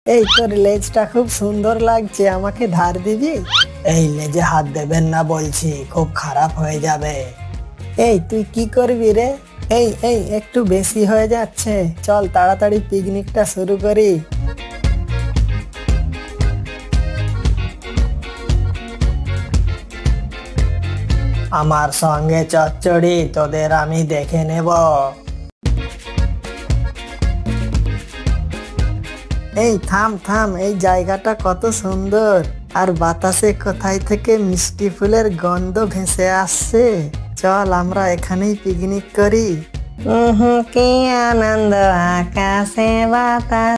এই তোর লেজটা খুব সুন্দর লাগছে, আমাকে ধার দিবি? এই লেজে হাত দেবেন না বলছি, খুব খারাপ হয়ে যাবে। এই তুই কি করবি রে? এই এই একটু বেশি হয়ে যাচ্ছে, চল তাড়াতাড়ি পিকনিকটা শুরু করি। আমার সঙ্গে চচ্চড়ি, তোদের আমি দেখে নেব। এই থাম থাম, এই জায়গাটা কত সুন্দর, আর বাতাসে কোথায় থেকে মিষ্টি ফুলের গন্ধ ভেসে আসছে। চল আমরা এখানেই পিকনিক করি। কি আনন্দ, আকাশে বাতাস।